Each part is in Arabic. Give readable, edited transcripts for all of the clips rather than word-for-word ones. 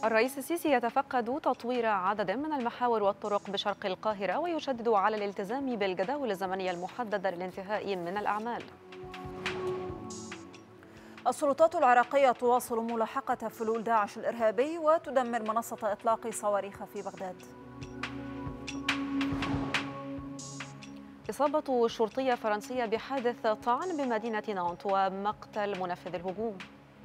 الرئيس السيسي يتفقد تطوير عدد من المحاور والطرق بشرق القاهرة ويشدد على الالتزام بالجداول الزمنية المحددة للانتهاء من الأعمال. السلطات العراقية تواصل ملاحقة فلول داعش الإرهابي وتدمر منصة إطلاق صواريخ في بغداد. إصابة شرطية فرنسية بحادث طعن بمدينة نانت ومقتل منفذ الهجوم.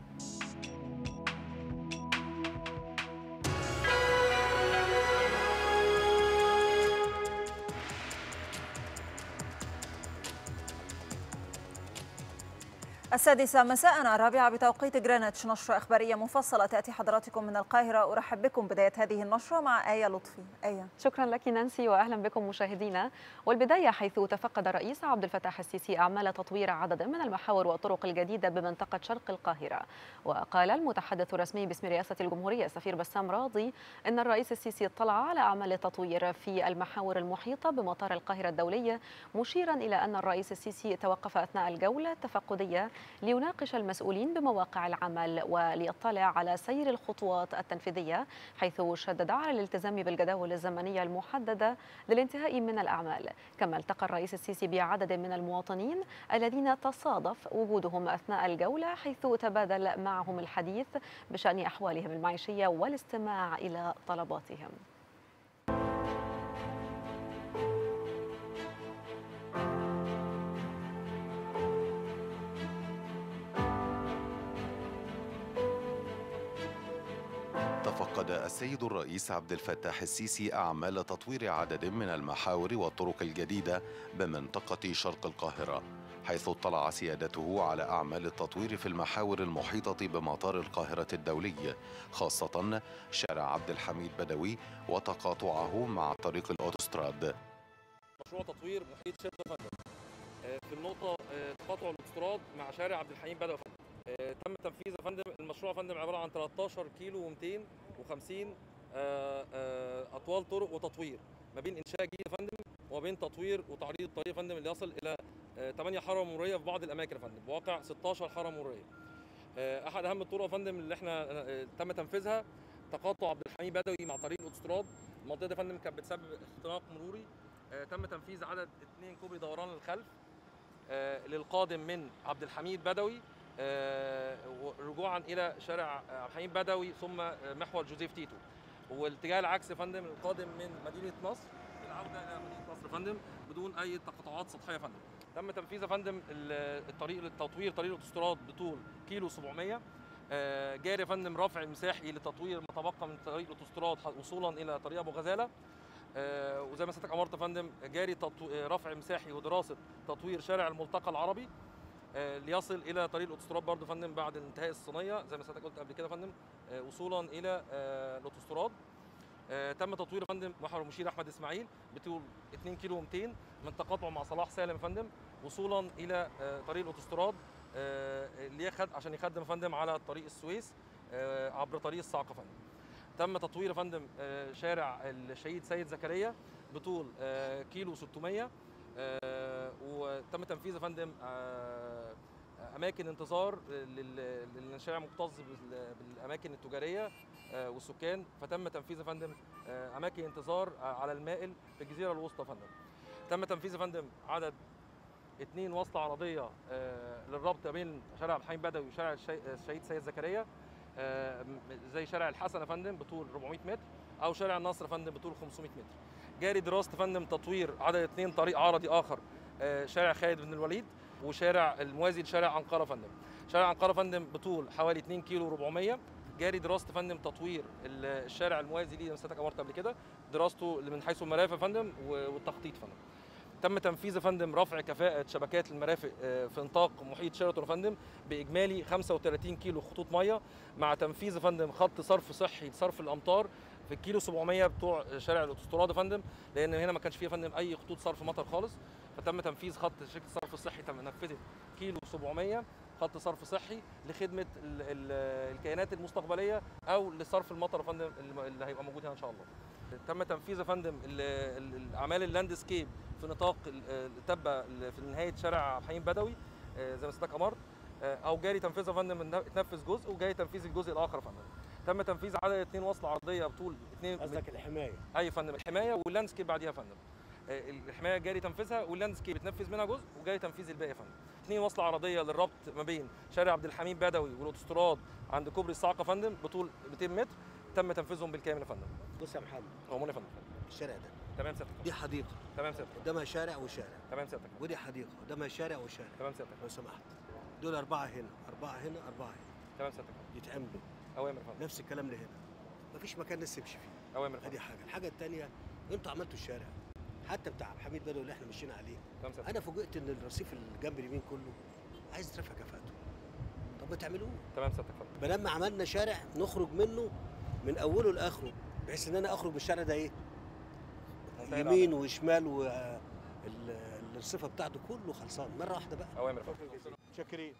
السادسة مساء 4 بتوقيت جرينتش، نشرة إخبارية مفصلة تأتي حضراتكم من القاهرة. أرحب بكم بداية هذه النشرة مع آية لطفي. آية. شكرا لك نانسي وأهلا بكم مشاهدينا. والبداية حيث تفقد الرئيس عبد الفتاح السيسي أعمال تطوير عدد من المحاور والطرق الجديدة بمنطقة شرق القاهرة. وقال المتحدث الرسمي باسم رئاسة الجمهورية السفير بسام راضي أن الرئيس السيسي اطلع على أعمال التطوير في المحاور المحيطة بمطار القاهرة الدولي، مشيرا إلى أن الرئيس السيسي توقف أثناء الجولة التفقدية ليناقش المسؤولين بمواقع العمل وليطلع على سير الخطوات التنفيذية، حيث شدد على الالتزام بالجداول الزمنية المحددة للانتهاء من الأعمال. كما التقى الرئيس السيسي بعدد من المواطنين الذين تصادف وجودهم أثناء الجولة، حيث تبادل معهم الحديث بشأن أحوالهم المعيشية والاستماع إلى طلباتهم. تفقد السيد الرئيس عبد الفتاح السيسي أعمال تطوير عدد من المحاور والطرق الجديدة بمنطقة شرق القاهرة، حيث اطلع سيادته على أعمال التطوير في المحاور المحيطة بمطار القاهرة الدولي، خاصة شارع عبد الحميد بدوي وتقاطعه مع طريق الأوتوستراد. مشروع تطوير محيط شرق القاهرة في النقطة تقاطع الأوتوستراد مع شارع عبد الحميد بدوي. تم تنفيذ يا فندم المشروع يا فندم عباره عن 13 كيلو و250 اطوال طرق وتطوير، ما بين انشاء جديد يا فندم وما بين تطوير وتعريض الطريق يا فندم اللي يصل الى 8 حاره مروريه في بعض الاماكن يا فندم، بواقع 16 حاره مروريه. احد اهم الطرق يا فندم اللي احنا تم تنفيذها تقاطع عبد الحميد بدوي مع طريق الاوتوستراد. المنطقه دي يا فندم كانت بتسبب اختناق مروري، تم تنفيذ عدد 2 كوبري دوران للخلف للقادم من عبد الحميد بدوي رجوعا الى شارع عبد الحميد بدوي ثم محور جوزيف تيتو، والاتجاه العكسي يا فندم القادم من مدينه نصر العوده الى مدينه نصر يا فندم بدون اي تقاطعات سطحيه يا فندم. تم تنفيذ يا فندم الطريق للتطوير طريق الاوتوستراد بطول كيلو 700، جاري يا فندم رفع مساحي لتطوير ما تبقى من طريق الاوتوستراد وصولا الى طريق ابو غزاله، وزي ما سيادتك امرت يا فندم جاري رفع مساحي ودراسه تطوير شارع الملتقى العربي ليصل الى طريق الاوتوستراد برضه يا فندم بعد انتهاء الصينيه زي ما سيادتك قلت قبل كده يا فندم، وصولا الى الاوتوستراد. تم تطوير يا فندم محور المشير احمد اسماعيل بطول 2 كيلو و200 من تقاطعه مع صلاح سالم يا فندم وصولا الى طريق الاوتوستراد عشان يخدم يا فندم على طريق السويس عبر طريق الصعقه يا فندم. تم تطوير يا فندم شارع الشهيد سيد زكريا بطول كيلو 600، وتم تنفيذ يا فندم اماكن انتظار للشارع مكتظ بالاماكن التجاريه والسكان، فتم تنفيذ يا فندم اماكن انتظار على المائل في الجزيره الوسطى يا فندم. تم تنفيذ يا فندم عدد 2 وصلة عرضيه للربط بين شارع عبد الحميد بدوي وشارع الشهيد سيد زكريا، زي شارع الحسن يا فندم بطول 400 متر او شارع النصر يا فندم بطول 500 متر. جاري دراسه يا فندم تطوير عدد 2 طريق عرضي اخر، شارع خالد بن الوليد وشارع الموازي لشارع عنقره يا فندم. شارع عنقره يا فندم بطول حوالي 2 كيلو 400، جاري دراسه يا فندم تطوير الشارع الموازي ليه سيادتك امرت قبل كده دراسته من حيث المرافق يا فندم والتخطيط يا فندم. تم تنفيذ يا فندم رفع كفاءه شبكات المرافق في نطاق محيط شيراتون يا فندم باجمالي 35 كيلو خطوط ميه، مع تنفيذ يا فندم خط صرف صحي لصرف الامطار في الكيلو 700 بتوع شارع الاوتوستراد يا فندم، لان هنا ما كانش فيه يا فندم اي خطوط صرف مطر خالص، فتم تنفيذ خط شركه الصرف الصحي نفذت كيلو 700 خط صرف صحي لخدمه الكيانات المستقبليه او لصرف المطر يا فندم اللي هيبقى موجود هنا ان شاء الله. تم تنفيذ يا فندم الاعمال اللاندسكيب في نطاق تبه في نهايه شارع عبد الحميد بدوي زي ما سيادتك امرت، او جاري تنفيذها يا فندم اتنفذ جزء وجاري تنفيذ الجزء الاخر يا فندم. تم تنفيذ عدد 2 وصل عرضيه بطول 2. قصدك الحمايه؟ ايوه يا فندم، الحمايه واللاندسكيب بعديها يا فندم. الحمايه جاري تنفيذها واللاندسكيب بتنفذ منها جزء وجاري تنفيذ الباقي يا فندم. 2 وصله عرضيه للربط ما بين شارع عبد الحميد بدوي والاوتوستراد عند كوبري الصاعقه يا فندم بطول 200 متر تم تنفيذهم بالكامل يا فندم. بص يا محمد، هو يا فندم الشارع ده تمام سيادتك. دي حديقه، تمام سيادتك. قدامها شارع وشارع، تمام سيادتك. ودي حديقه قدامها شارع وشارع، تمام سيادتك. لو سمحت دول 4 هنا 4 هنا 4 هنا، تمام سيادتك. يتعملوا اوامر يا فندم. نفس الكلام لهنا، مفيش مكان الناس تمشي فيه. اوامر يا فندم. ادي حاجه. الحاجه الثانيه، انتوا عملتوا الشارع حتى بتاع حميد بدوي اللي احنا مشينا عليه. تمام سيادتك. انا فوجئت ان الرصيف اللي جنب اليمين كله عايز ترفع كفاءته. طب ما تعملوه. تمام سيادتك يا فندم. فلما عملنا شارع نخرج منه من اوله لاخره، بحيث ان انا اخرج بالشارع ده ايه؟ يمين وشمال، والرصيفه بتاعته كله خلصان مره واحده بقى. اوامر يا فندم. شاكرين.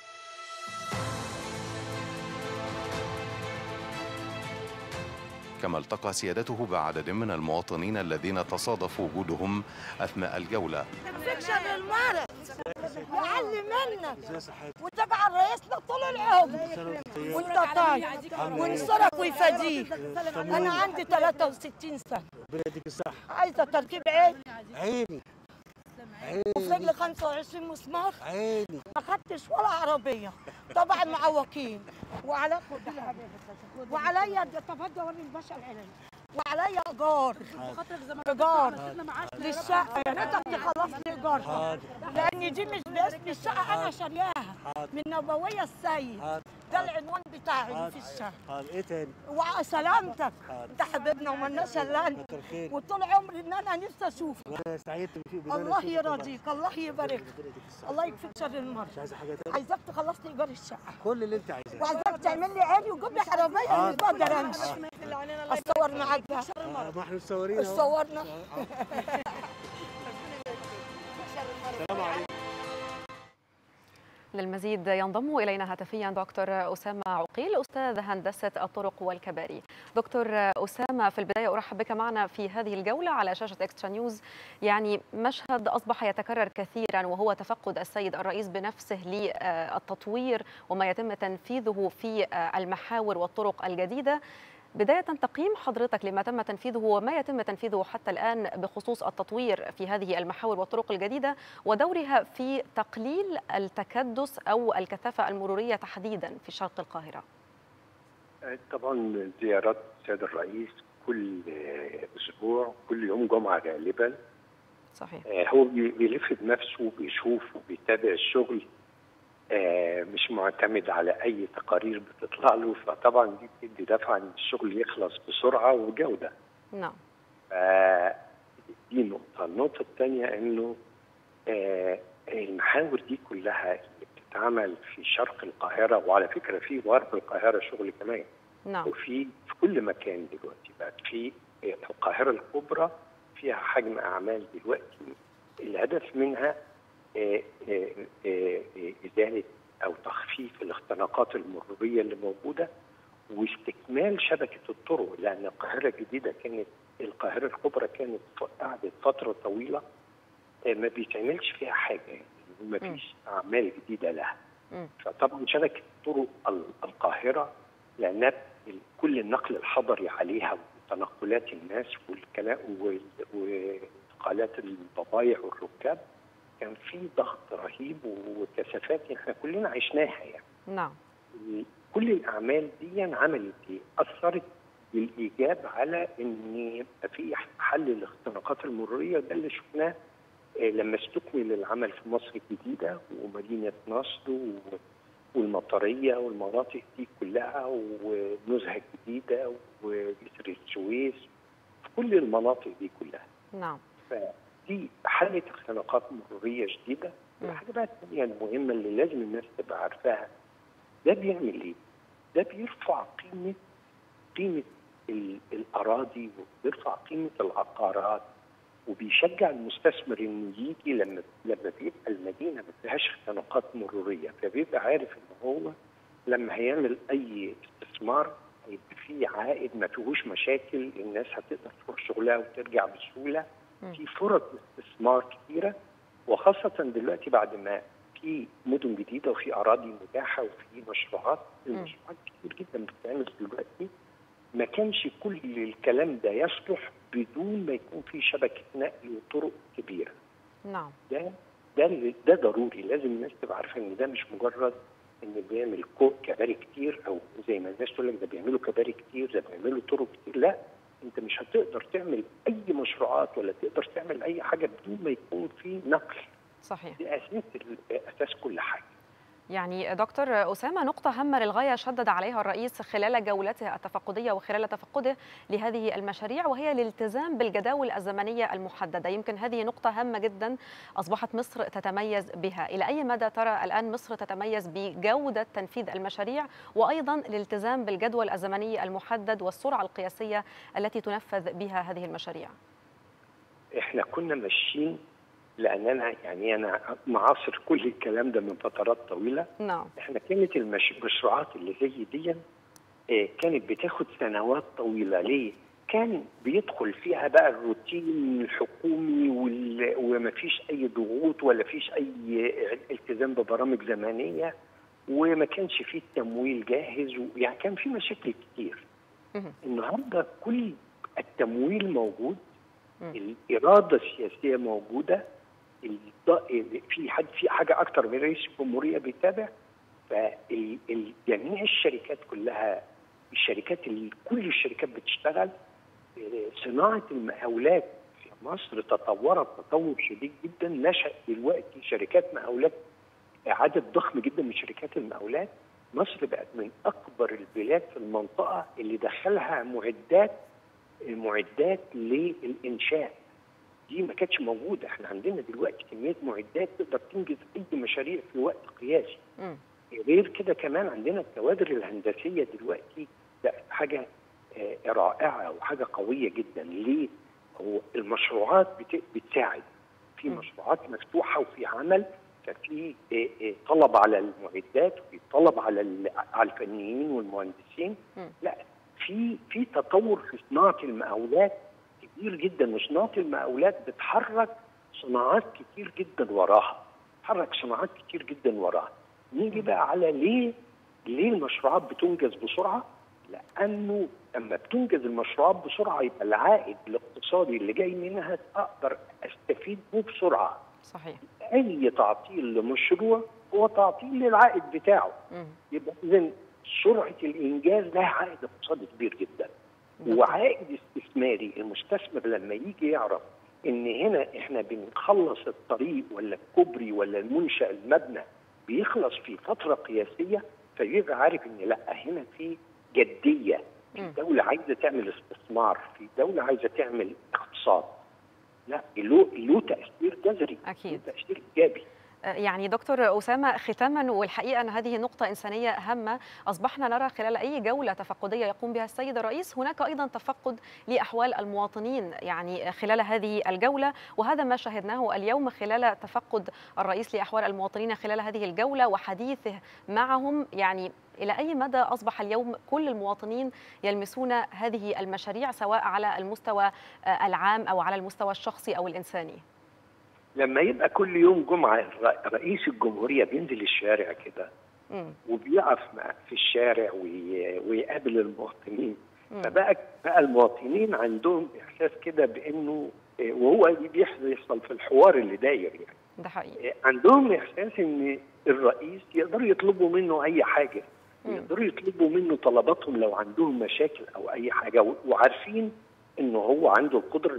كما التقى سيادته بعدد من المواطنين الذين تصادف وجودهم أثناء الجولة. فكشن المرض يعلي منك ازاي صحتك؟ وتبع رئيسنا طول العمر وانت طيب وينصرك ويفديك. انا عندي 63 سنه، ربنا يديك الصحه. عايزه تركيب عين عيني وفي رجلي 25 مسمار، عيني. ما خدتش ولا عربيه طبعا معوقين وعليا تفضل اوري الباشا العلمي وعليا ايجار للشقه. يا ريتك تخلص لي ايجارها لان دي مش باسم الشقه، انا شارياها من نبويه السيد. ده العنوان بتاعي في الشقه. ايه تاني؟ وسلامتك انت حبيبنا ومالناش الا انت، وطول عمري ان انا نفسي اشوفك. وانا سعيد بيك. الله يرضيك، الله يبارك، الله يكفيك شر المرض. مش عايزه حاجه تاني؟ عايزاك تخلص لي ايجار الشقه كل اللي انت عايزاه، وعايزاك تعمل لي عيني وتجيب لي عربيه مش بقدر امشي. اصور معاك بقى. ما احنا مصورين اهو. صورنا. السلام عليكم. للمزيد ينضم إلينا هاتفيا دكتور أسامة عقيل أستاذ هندسة الطرق والكباري. دكتور أسامة، في البداية أرحب بك معنا في هذه الجولة على شاشة إكسترا نيوز. يعني مشهد أصبح يتكرر كثيرا وهو تفقد السيد الرئيس بنفسه للتطوير وما يتم تنفيذه في المحاور والطرق الجديدة. بداية تقييم حضرتك لما تم تنفيذه وما يتم تنفيذه حتى الآن بخصوص التطوير في هذه المحاور والطرق الجديدة ودورها في تقليل التكدس أو الكثافة المرورية تحديدا في شرق القاهرة. طبعا زيارات السيد الرئيس كل أسبوع، كل يوم جمعة غالبا. صحيح. هو بيلف بنفسه وبيشوف وبيتابع الشغل، مش معتمد على أي تقارير بتطلع له، فطبعا دي بتدي دفعة إن الشغل يخلص بسرعة وجودة. نعم. دي نقطة. النقطة الثانية إنه المحاور دي كلها اللي بتتعمل في شرق القاهرة، وعلى فكرة في غرب القاهرة شغل كمان. نعم. وفي كل مكان دلوقتي بقت في القاهرة الكبرى فيها حجم أعمال دلوقتي الهدف منها إزالة أو تخفيف الاختناقات المرورية اللي موجودة واستكمال شبكة الطرق، لأن القاهرة الجديدة القاهرة الكبرى كانت قعدت فترة طويلة ما بيتعملش فيها حاجة، يعني ما فيش أعمال جديدة لها. فطبعا شبكة طرق القاهرة لأنها كل النقل الحضري عليها وتنقلات الناس وانتقالات البضائع والركاب كان في ضغط رهيب وكثافات احنا كلنا عشناها يعني. نعم. كل الاعمال دي عملت ايه؟ اثرت بالايجاب على ان يبقى في حل الاختناقات المروريه، ده اللي شفناه لما استكمل العمل في مصر الجديده ومدينه نصر والمطريه والمناطق دي كلها ونزهه الجديده وجسر السويس، في كل المناطق دي كلها. نعم. دي حلت اختناقات مروريه جديده. الحاجه بقى الثانيه المهمه اللي لازم الناس تبقى عارفاها، ده بيعمل ايه؟ ده بيرفع قيمه الاراضي وبيرفع قيمه العقارات وبيشجع المستثمر انه يجي لما بيبقى المدينه ما فيهاش اختناقات مروريه، فبيبقى عارف ان هو لما هيعمل اي استثمار هيبقى فيه عائد ما فيهوش مشاكل، الناس هتقدر تروح شغلها وترجع بسهوله. في فرص استثمار كثيره، وخاصه دلوقتي بعد ما في مدن جديده وفي اراضي متاحه وفي مشروعات، المشروعات كتير جدا بتتعمل دلوقتي. ما كانش كل الكلام ده يصلح بدون ما يكون في شبكه نقل وطرق كبيره. نعم. ده ضروري، لازم الناس تبقى عارفه ان ده مش مجرد ان بيعمل كباري كتير، او زي ما الناس تقول لك ده بيعملوا كباري كتير، ده بيعملوا طرق كتير. لا، انت مش هتقدر تعمل اي مشروعات ولا تقدر تعمل اي حاجه بدون ما يكون في نقل. صحيح. دي اساس كل حاجه. يعني دكتور أسامة، نقطة هامة للغاية شدد عليها الرئيس خلال جولته التفقدية وخلال تفقده لهذه المشاريع، وهي الالتزام بالجداول الزمنية المحددة. يمكن هذه نقطة هامة جدا أصبحت مصر تتميز بها. إلى أي مدى ترى الآن مصر تتميز بجودة تنفيذ المشاريع وأيضا الالتزام بالجدول الزمني المحدد والسرعة القياسية التي تنفذ بها هذه المشاريع؟ احنا كنا ماشيين، لان انا معاصر كل الكلام ده من فترات طويله. نعم. احنا كانت المشروعات اللي زي دي كانت بتاخد سنوات طويله. ليه؟ كان بيدخل فيها بقى الروتين الحكومي وما فيش اي ضغوط ولا فيش اي التزام ببرامج زمنيه، وما كانش فيه التمويل جاهز، يعني كان في مشاكل كتير. النهارده كل التمويل موجود، الاراده السياسيه موجوده، في حاجه اكتر من رئيس الجمهوريه بيتابع. فجميع الشركات كلها، كل الشركات بتشتغل. صناعه المقاولات في مصر تطورت تطور شديد جدا. نشأ دلوقتي شركات مقاولات، عدد ضخم جدا من شركات المقاولات. مصر بقت من اكبر البلاد في المنطقه اللي دخلها معدات للانشاء. دي ما كانتش موجوده. احنا عندنا دلوقتي كميه معدات تقدر تنجز اي مشاريع في وقت قياسي. غير كده كمان عندنا الكوادر الهندسيه دلوقتي بقت حاجه رائعه وحاجه قويه جدا. ليه؟ هو المشروعات بتساعد في مشروعات مفتوحه وفي عمل، ففي طلب على المعدات وفي طلب على الفنيين والمهندسين. لا، في تطور في صناعه المقاولات كبير جدا، وصناعه المقاولات بتحرك صناعات كتير جدا وراها. نيجي بقى على ليه المشروعات بتنجز بسرعه؟ لانه لما بتنجز المشروعات بسرعه يبقى العائد الاقتصادي اللي جاي منها اقدر استفيد به بسرعه. صحيح. اي تعطيل لمشروع هو تعطيل للعائد بتاعه. يبقى اذا سرعه الانجاز لها عائد اقتصادي كبير جدا. وعائد استثماري، المستثمر لما يجي يعرف ان هنا احنا بنخلص الطريق ولا الكوبري ولا المنشأ المبنى بيخلص في فتره قياسيه، فيبقى عارف ان لا، هنا في جديه، في دوله عايزه تعمل استثمار، في دوله عايزه تعمل اقتصاد. لا، له تاثير جذري، اكيد، له تاثير ايجابي. يعني دكتور أسامة، ختاما، والحقيقة أن هذه نقطة إنسانية هامة، أصبحنا نرى خلال أي جولة تفقدية يقوم بها السيد الرئيس هناك أيضا تفقد لأحوال المواطنين يعني خلال هذه الجولة، وهذا ما شاهدناه اليوم خلال تفقد الرئيس لأحوال المواطنين خلال هذه الجولة وحديثه معهم. يعني إلى أي مدى أصبح اليوم كل المواطنين يلمسون هذه المشاريع سواء على المستوى العام أو على المستوى الشخصي أو الإنساني؟ لما يبقى كل يوم جمعة رئيس الجمهورية بينزل الشارع كده وبيقف في الشارع ويقابل المواطنين، فبقى المواطنين عندهم إحساس كده بأنه، وهو بيحصل في الحوار اللي داير يعني، ده حقيقي، عندهم إحساس إن الرئيس يقدروا يطلبوا منه أي حاجة، يقدروا يطلبوا منه طلباتهم لو عندهم مشاكل أو أي حاجة، وعارفين إنه هو عنده القدرة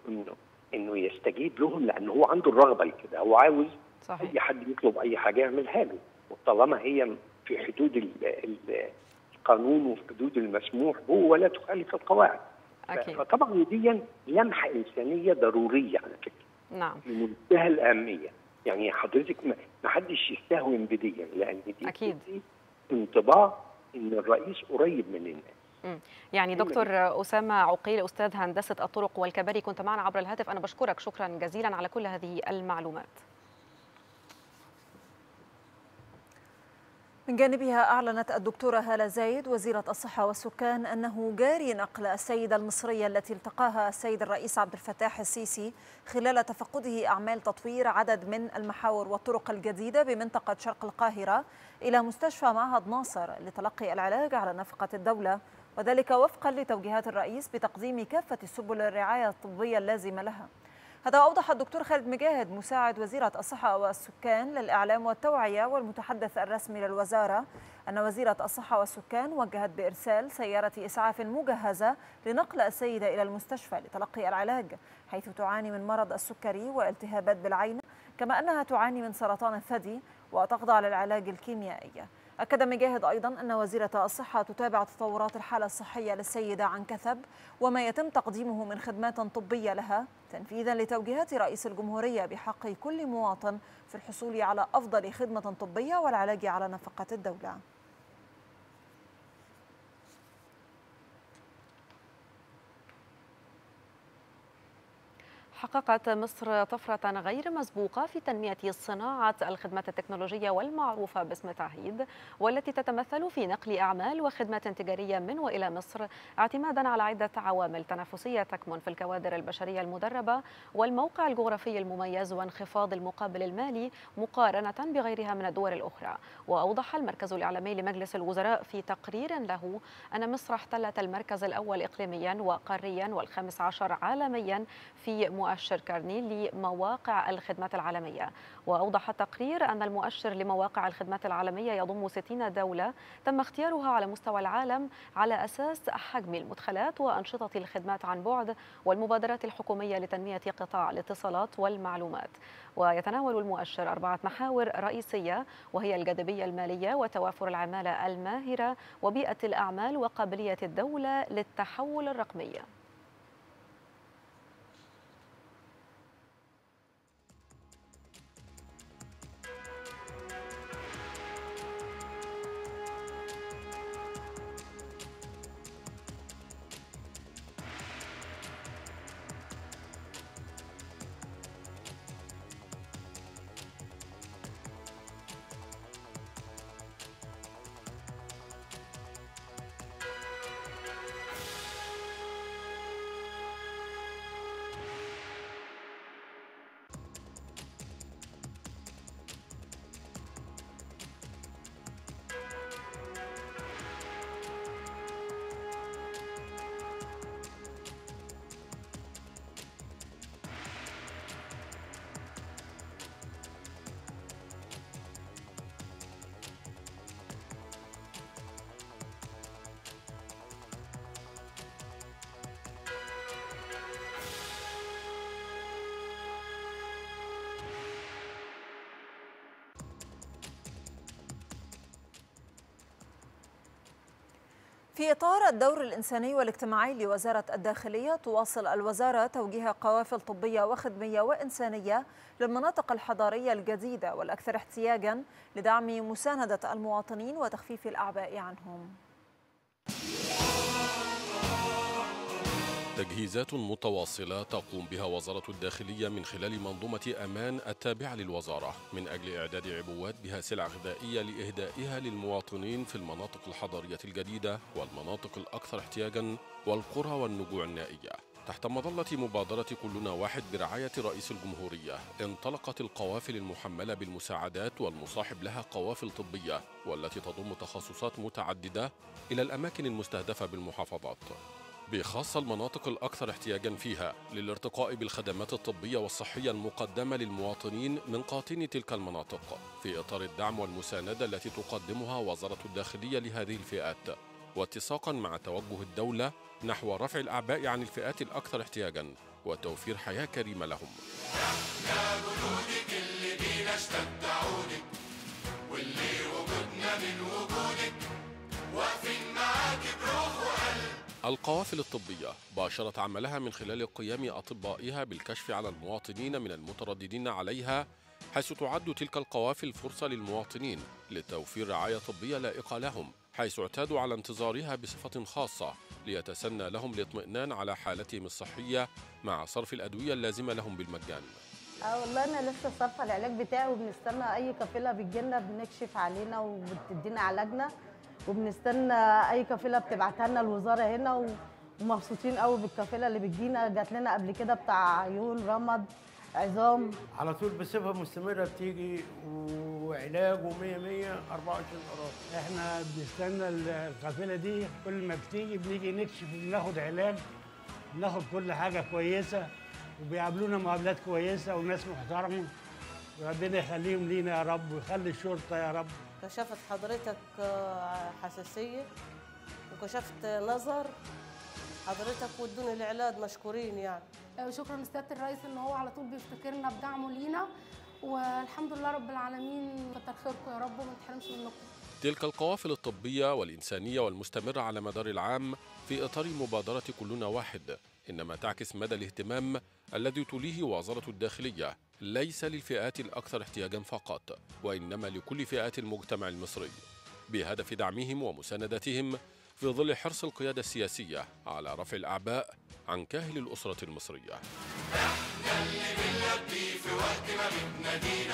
إنه يستجيب لهم، لأنه هو عنده الرغبة كده، هو عاوز صحيح. أي حد يطلب أي حاجة يعملها له، وطالما هي في حدود القانون وفي حدود المسموح به ولا تخالف القواعد. أكيد. فطبعا دي لمحة إنسانية ضرورية على فكرة. نعم. في منتهى الأهمية، يعني حضرتك ما حدش يستهون بدي، لأن دي أكيد انطباع إن الرئيس قريب من الناس. يعني دكتور أسامة عقيل، أستاذ هندسة الطرق والكباري، كنت معنا عبر الهاتف. أنا بشكرك شكرا جزيلا على كل هذه المعلومات. من جانبها أعلنت الدكتورة هالة زايد وزيرة الصحة والسكان أنه جاري نقل السيدة المصرية التي التقاها السيد الرئيس عبد الفتاح السيسي خلال تفقده أعمال تطوير عدد من المحاور والطرق الجديدة بمنطقة شرق القاهرة إلى مستشفى معهد ناصر لتلقي العلاج على نفقة الدولة، وذلك وفقا لتوجيهات الرئيس بتقديم كافة سبل الرعاية الطبية اللازمة لها. هذا أوضح الدكتور خالد مجاهد مساعد وزيرة الصحة والسكان للإعلام والتوعية والمتحدث الرسمي للوزارة أن وزيرة الصحة والسكان وجهت بإرسال سيارة إسعاف مجهزة لنقل السيدة إلى المستشفى لتلقي العلاج، حيث تعاني من مرض السكري والتهابات بالعين، كما أنها تعاني من سرطان الثدي وتخضع للعلاج الكيميائي. أكد مجاهد أيضا أن وزيرة الصحة تتابع تطورات الحالة الصحية للسيدة عن كثب وما يتم تقديمه من خدمات طبية لها تنفيذا لتوجيهات رئيس الجمهورية بحق كل مواطن في الحصول على أفضل خدمة طبية والعلاج على نفقة الدولة. حققت مصر طفرة غير مسبوقة في تنمية صناعة الخدمات التكنولوجية والمعروفة باسم تعهيد، والتي تتمثل في نقل أعمال وخدمات تجارية من وإلى مصر اعتمادا على عدة عوامل تنافسية تكمن في الكوادر البشرية المدربة والموقع الجغرافي المميز وانخفاض المقابل المالي مقارنة بغيرها من الدول الأخرى. وأوضح المركز الإعلامي لمجلس الوزراء في تقرير له أن مصر احتلت المركز الأول إقليميا وقاريا وال15 عالميا في مؤشر كارني لمواقع الخدمات العالمية. وأوضح التقرير أن المؤشر لمواقع الخدمات العالمية يضم 60 دولة تم اختيارها على مستوى العالم على أساس حجم المدخلات وأنشطة الخدمات عن بعد والمبادرات الحكومية لتنمية قطاع الاتصالات والمعلومات. ويتناول المؤشر 4 محاور رئيسية، وهي الجاذبية المالية وتوافر العمالة الماهرة وبيئة الأعمال وقابلية الدولة للتحول الرقمي. في إطار الدور الإنساني والاجتماعي لوزارة الداخلية، تواصل الوزارة توجيه قوافل طبية وخدمية وإنسانية للمناطق الحضارية الجديدة والأكثر احتياجاً لدعم مساندة المواطنين وتخفيف الأعباء عنهم. تجهيزات متواصلة تقوم بها وزارة الداخلية من خلال منظومة أمان التابعة للوزارة من أجل إعداد عبوات بها سلع غذائية لإهدائها للمواطنين في المناطق الحضرية الجديدة والمناطق الأكثر احتياجاً والقرى والنجوع النائية. تحت مظلة مبادرة كلنا واحد برعاية رئيس الجمهورية، انطلقت القوافل المحملة بالمساعدات والمصاحب لها قوافل طبية، والتي تضم تخصصات متعددة إلى الأماكن المستهدفة بالمحافظات، بخاصة المناطق الأكثر احتياجاً فيها، للارتقاء بالخدمات الطبية والصحية المقدمة للمواطنين من قاطني تلك المناطق، في إطار الدعم والمساندة التي تقدمها وزارة الداخلية لهذه الفئات، واتساقاً مع توجه الدولة نحو رفع الأعباء عن الفئات الأكثر احتياجاً وتوفير حياة كريمة لهم. يا جنودك اللي بينا اشتدعونك واللي وجودنا من وجودك واقفين معاك بروح وقلب. القوافل الطبية باشرت عملها من خلال قيام أطبائها بالكشف على المواطنين من المترددين عليها، حيث تعد تلك القوافل فرصة للمواطنين لتوفير رعاية طبية لائقة لهم، حيث اعتادوا على انتظارها بصفة خاصة ليتسنى لهم الاطمئنان على حالتهم الصحية مع صرف الأدوية اللازمة لهم بالمجان. والله انا لسه صارفه العلاج بتاعي، وبنستنى اي قافله بتجيلنا بنكشف علينا وبتدينا علاجنا، وبنستنى اي قافله بتبعتها لنا الوزاره هنا، ومبسوطين قوي بالقافله اللي بتجينا. جات لنا قبل كده بتاع عيون، رمد، عظام، على طول بصفه مستمره بتيجي، وعلاج و100 124 قرار. احنا بنستنى القافله دي، كل ما بنيجي نكشف وبناخد علاج، بناخد كل حاجه كويسه، وبيقابلونا مقابلات كويسه وناس محترمه. ربنا يخليهم لينا يا رب، ويخلي الشرطه يا رب. كشفت حضرتك حساسيه وكشفت نظر حضرتك، وادوني العلاج، مشكورين يعني. شكرا لسياده الرئيس ان هو على طول بيفتكرنا بدعمه لينا، والحمد لله رب العالمين. كتر خيركم يا رب وما نتحرمش منكم. تلك القوافل الطبية والإنسانية والمستمرة على مدار العام في إطار مبادرة كلنا واحد، إنما تعكس مدى الاهتمام الذي توليه وزارة الداخلية ليس للفئات الأكثر احتياجا فقط، وإنما لكل فئات المجتمع المصري، بهدف دعمهم ومساندتهم في ظل حرص القيادة السياسية على رفع الأعباء عن كاهل الأسرة المصرية. احنا اللي بنلبي في وقت ما بتنادينا،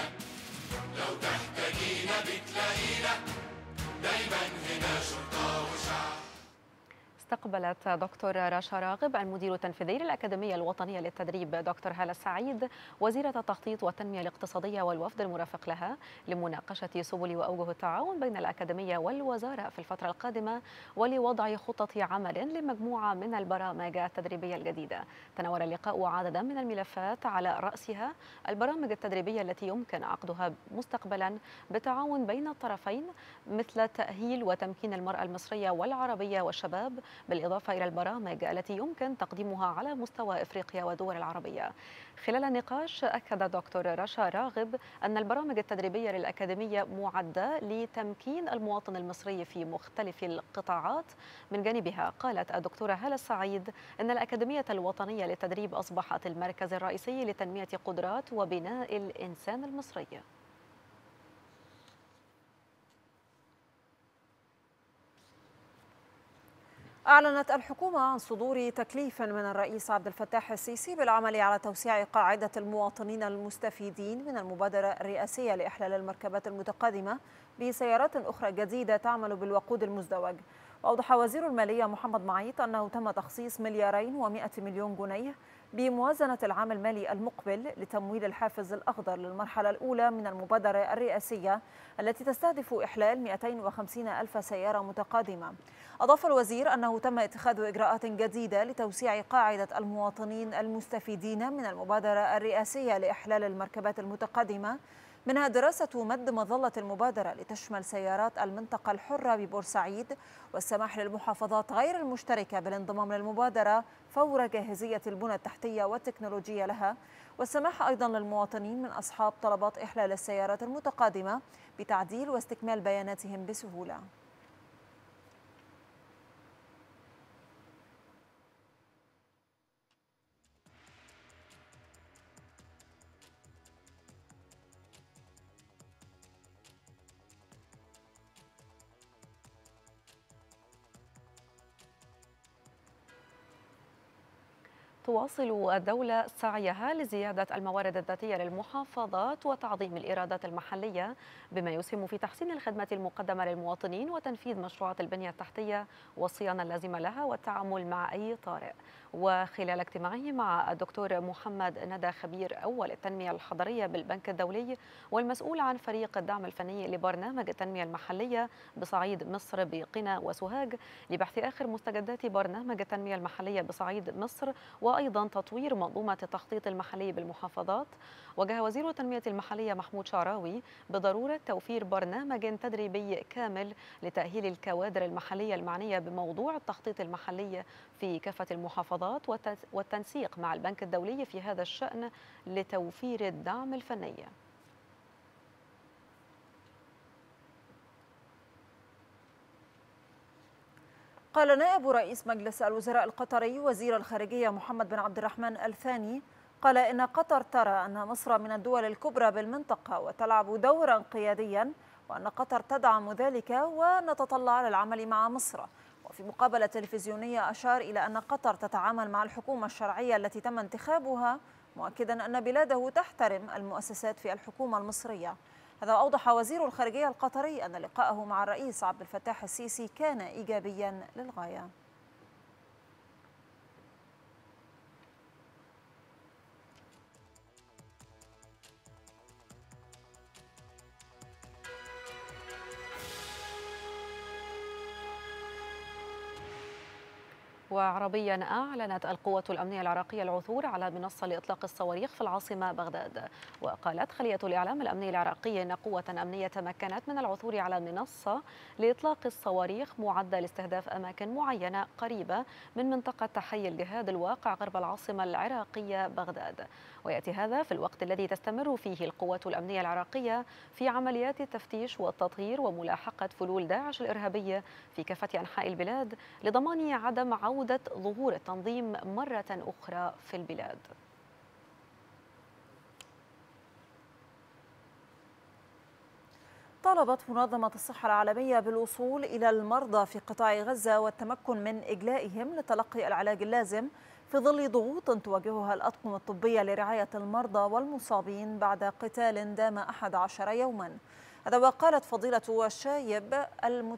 لو تحتاجينا بتلاقينا، دايما هنا شرطة وشعب. استقبلت دكتور رشا راغب المدير التنفيذي للأكاديمية الوطنية للتدريب دكتور هالة السعيد وزيرة التخطيط والتنمية الاقتصادية والوفد المرافق لها لمناقشة سبل وأوجه التعاون بين الأكاديمية والوزارة في الفترة القادمة، ولوضع خطة عمل لمجموعة من البرامج التدريبية الجديدة. تناول اللقاء عددا من الملفات على رأسها البرامج التدريبية التي يمكن عقدها مستقبلا بالتعاون بين الطرفين، مثل تأهيل وتمكين المرأة المصرية والعربية والشباب، بالإضافة إلى البرامج التي يمكن تقديمها على مستوى إفريقيا والدول العربية. خلال النقاش أكد دكتور رشا راغب أن البرامج التدريبية للأكاديمية معدة لتمكين المواطن المصري في مختلف القطاعات. من جانبها قالت الدكتورة هالة السعيد أن الأكاديمية الوطنية للتدريب أصبحت المركز الرئيسي لتنمية قدرات وبناء الإنسان المصري. أعلنت الحكومة عن صدور تكليف من الرئيس عبد الفتاح السيسي بالعمل على توسيع قاعدة المواطنين المستفيدين من المبادرة الرئاسية لإحلال المركبات المتقدمة بسيارات أخرى جديدة تعمل بالوقود المزدوج. وأوضح وزير المالية محمد معيط أنه تم تخصيص 2.1 مليار جنيه بموازنة العام المالي المقبل لتمويل الحافز الأخضر للمرحلة الأولى من المبادرة الرئاسية التي تستهدف إحلال 250 ألف سيارة متقدمة. أضاف الوزير أنه تم اتخاذ إجراءات جديدة لتوسيع قاعدة المواطنين المستفيدين من المبادرة الرئاسية لإحلال المركبات المتقدمة، منها دراسة مد مظلة المبادرة لتشمل سيارات المنطقة الحرة ببورسعيد، والسماح للمحافظات غير المشتركة بالانضمام للمبادرة فور جاهزية البنى التحتية والتكنولوجية لها، والسماح أيضا للمواطنين من أصحاب طلبات إحلال السيارات المتقادمة بتعديل واستكمال بياناتهم بسهولة. تواصل الدولة سعيها لزيادة الموارد الذاتية للمحافظات وتعظيم الإيرادات المحلية، بما يسهم في تحسين الخدمات المقدمة للمواطنين وتنفيذ مشروعات البنية التحتية والصيانة اللازمة لها والتعامل مع أي طارئ. وخلال اجتماعه مع الدكتور محمد ندى خبير أول التنمية الحضرية بالبنك الدولي والمسؤول عن فريق الدعم الفني لبرنامج التنمية المحلية بصعيد مصر بقنا وسوهاج لبحث آخر مستجدات برنامج التنمية المحلية بصعيد مصر وأيضا تطوير منظومة التخطيط المحلي بالمحافظات، وجه وزير التنمية المحلية محمود شعراوي بضرورة توفير برنامج تدريبي كامل لتأهيل الكوادر المحلية المعنية بموضوع التخطيط المحلي في كافة المحافظات والتنسيق مع البنك الدولي في هذا الشأن لتوفير الدعم الفني. قال نائب رئيس مجلس الوزراء القطري وزير الخارجية محمد بن عبد الرحمن الثاني قال إن قطر ترى أن مصر من الدول الكبرى بالمنطقة وتلعب دورا قياديا، وأن قطر تدعم ذلك ونتطلع للعمل مع مصر. وفي مقابلة تلفزيونية أشار إلى أن قطر تتعامل مع الحكومة الشرعية التي تم انتخابها مؤكدا أن بلاده تحترم المؤسسات في الحكومة المصرية. هذا أوضح وزير الخارجية القطري أن لقاءه مع الرئيس عبد الفتاح السيسي كان إيجابيا للغاية. وعربيا أعلنت القوة الأمنية العراقية العثور على منصة لإطلاق الصواريخ في العاصمة بغداد. وقالت خلية الإعلام الأمني العراقي أن قوة أمنية تمكنت من العثور على منصة لإطلاق الصواريخ معدة لاستهداف أماكن معينة قريبة من منطقة حي الجهاد الواقع غرب العاصمة العراقية بغداد. ويأتي هذا في الوقت الذي تستمر فيه القوة الأمنية العراقية في عمليات التفتيش والتطهير وملاحقة فلول داعش الإرهابية في كافة أنحاء البلاد لضمان عدم عودة ظهور التنظيم مرة أخرى في البلاد. طالبت منظمة الصحة العالمية بالوصول إلى المرضى في قطاع غزة والتمكن من إجلائهم لتلقي العلاج اللازم في ظل ضغوط تواجهها الأطقم الطبية لرعاية المرضى والمصابين بعد قتال دام 11 يوما. هذا وقالت فضيلة الشايب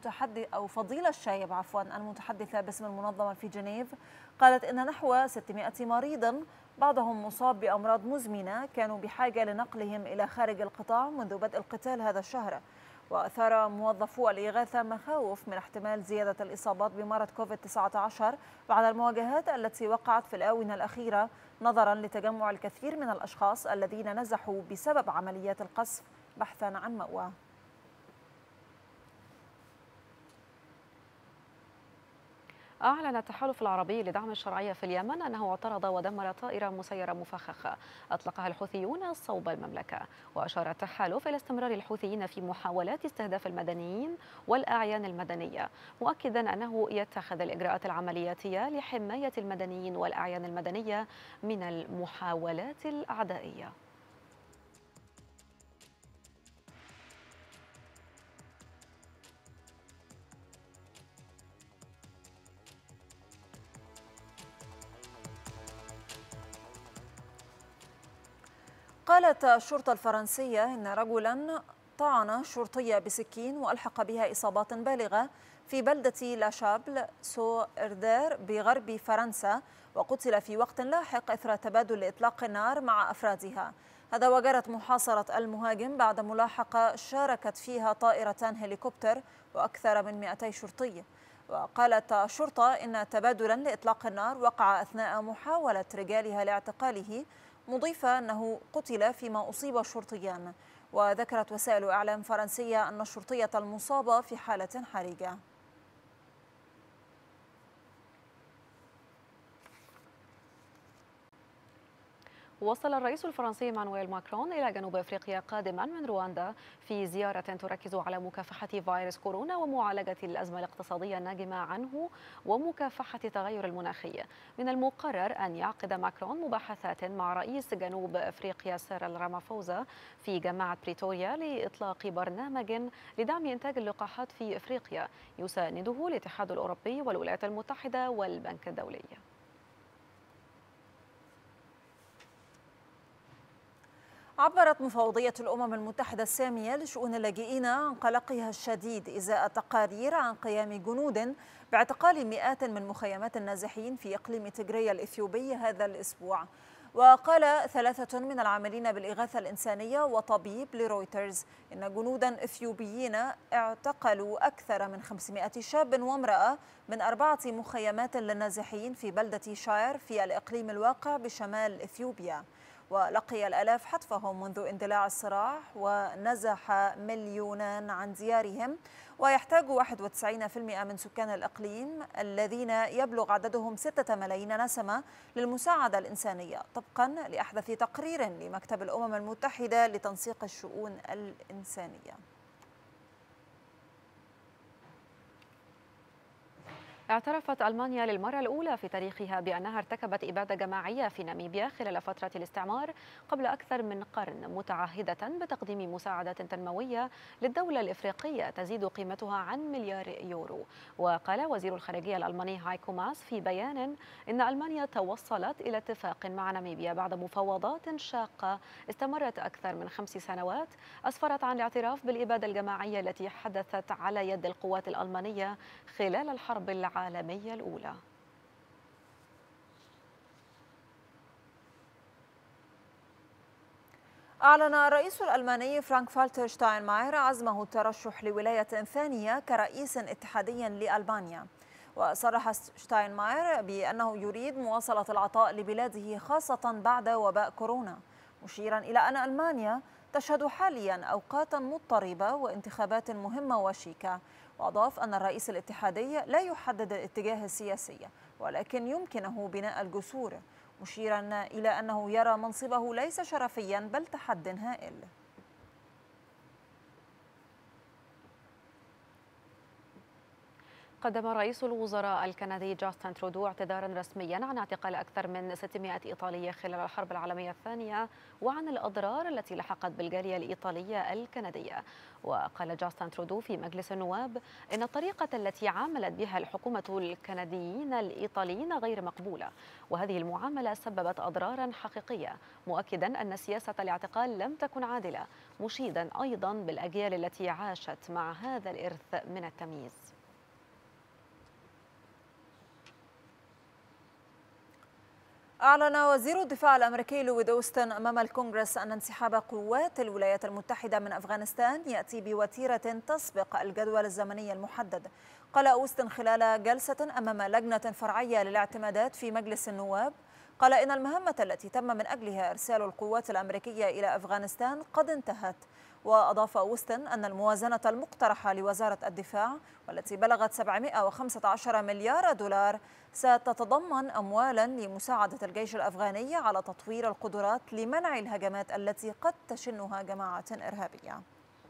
المتحدثة باسم المنظمة في جنيف، قالت إن نحو 600 مريض بعضهم مصاب بأمراض مزمنة كانوا بحاجة لنقلهم إلى خارج القطاع منذ بدء القتال هذا الشهر. وأثار موظفو الإغاثة مخاوف من احتمال زيادة الإصابات بمرض كوفيد-19 بعد المواجهات التي وقعت في الآونة الأخيرة نظرا لتجمع الكثير من الأشخاص الذين نزحوا بسبب عمليات القصف بحثا عن مأوى. أعلن التحالف العربي لدعم الشرعية في اليمن أنه اعترض ودمر طائرة مسيرة مفخخة أطلقها الحوثيون صوب المملكة. وأشار التحالف إلى استمرار الحوثيين في محاولات استهداف المدنيين والأعيان المدنية، مؤكدا أنه يتخذ الإجراءات العملياتية لحماية المدنيين والأعيان المدنية من المحاولات الأعدائية. قالت الشرطة الفرنسية إن رجلا طعن شرطية بسكين وألحق بها إصابات بالغة في بلدة لاشابل سو إردير بغرب فرنسا، وقتل في وقت لاحق إثر تبادل إطلاق النار مع أفرادها. هذا وجرت محاصرة المهاجم بعد ملاحقة شاركت فيها طائرتان هليكوبتر وأكثر من 200 شرطي. وقالت الشرطة إن تبادلا لإطلاق النار وقع أثناء محاولة رجالها لاعتقاله، مضيفة أنه قتل فيما أصيب الشرطيان. وذكرت وسائل إعلام فرنسية أن الشرطية المصابة في حالة حرجة. وصل الرئيس الفرنسي إيمانويل ماكرون إلى جنوب أفريقيا قادما من رواندا في زيارة تركز على مكافحة فيروس كورونا ومعالجة الأزمة الاقتصادية الناجمة عنه ومكافحة التغير المناخي. من المقرر أن يعقد ماكرون مباحثات مع رئيس جنوب أفريقيا سيريل رامافوزا في جامعة بريتوريا لإطلاق برنامج لدعم إنتاج اللقاحات في أفريقيا يسانده الاتحاد الأوروبي والولايات المتحدة والبنك الدولي. عبرت مفوضية الأمم المتحدة السامية لشؤون اللاجئين عن قلقها الشديد إزاء تقارير عن قيام جنود باعتقال مئات من مخيمات النازحين في إقليم تيغراي الإثيوبي هذا الأسبوع. وقال 3 من العاملين بالإغاثة الإنسانية وطبيب لرويترز إن جنودا إثيوبيين اعتقلوا أكثر من 500 شاب وامرأة من 4 مخيمات للنازحين في بلدة شاير في الإقليم الواقع بشمال إثيوبيا. ولقي الآلاف حتفهم منذ اندلاع الصراع ونزح مليونان عن ديارهم، ويحتاج 91% من سكان الإقليم الذين يبلغ عددهم 6 ملايين نسمة للمساعدة الإنسانية، طبقا لأحدث تقرير لمكتب الأمم المتحدة لتنسيق الشؤون الإنسانية. اعترفت ألمانيا للمرة الأولى في تاريخها بأنها ارتكبت إبادة جماعية في ناميبيا خلال فترة الاستعمار قبل أكثر من قرن، متعهدة بتقديم مساعدة تنموية للدولة الإفريقية تزيد قيمتها عن مليار يورو. وقال وزير الخارجية الألماني هايكو ماس في بيان إن ألمانيا توصلت إلى اتفاق مع ناميبيا بعد مفاوضات شاقة استمرت أكثر من 5 سنوات أسفرت عن الاعتراف بالإبادة الجماعية التي حدثت على يد القوات الألمانية خلال الحرب العالمية الأولى. أعلن الرئيس الألماني فرانك فالتر شتاينماير عزمه الترشح لولاية ثانية كرئيس اتحادي لألبانيا. وصرح شتاينماير بأنه يريد مواصلة العطاء لبلاده خاصة بعد وباء كورونا، مشيرا إلى أن ألمانيا تشهد حاليا أوقاتا مضطربة وانتخابات مهمة وشيكة. وأضاف أن الرئيس الاتحادي لا يحدد الاتجاه السياسي ولكن يمكنه بناء الجسور، مشيرا إلى أنه يرى منصبه ليس شرفيا بل تحد هائل. قدم رئيس الوزراء الكندي جاستن ترودو اعتذارا رسميا عن اعتقال أكثر من 600 إيطالي خلال الحرب العالمية الثانية وعن الأضرار التي لحقت بالجالية الإيطالية الكندية. وقال جاستن ترودو في مجلس النواب إن الطريقة التي عاملت بها الحكومة الكنديين الإيطاليين غير مقبولة، وهذه المعاملة سببت أضرارا حقيقية، مؤكدا أن سياسة الاعتقال لم تكن عادلة، مشيدا أيضا بالأجيال التي عاشت مع هذا الإرث من التمييز. أعلن وزير الدفاع الأمريكي لويد أوستن أمام الكونغرس أن انسحاب قوات الولايات المتحدة من أفغانستان يأتي بوتيرة تسبق الجدول الزمني المحدد. قال أوستن خلال جلسة أمام لجنة فرعية للاعتمادات في مجلس النواب، قال إن المهمة التي تم من أجلها إرسال القوات الأمريكية إلى أفغانستان قد انتهت. وأضاف أوستن أن الموازنة المقترحة لوزارة الدفاع والتي بلغت 715 مليار دولار ستتضمن أموالا لمساعدة الجيش الأفغاني على تطوير القدرات لمنع الهجمات التي قد تشنها جماعة إرهابية.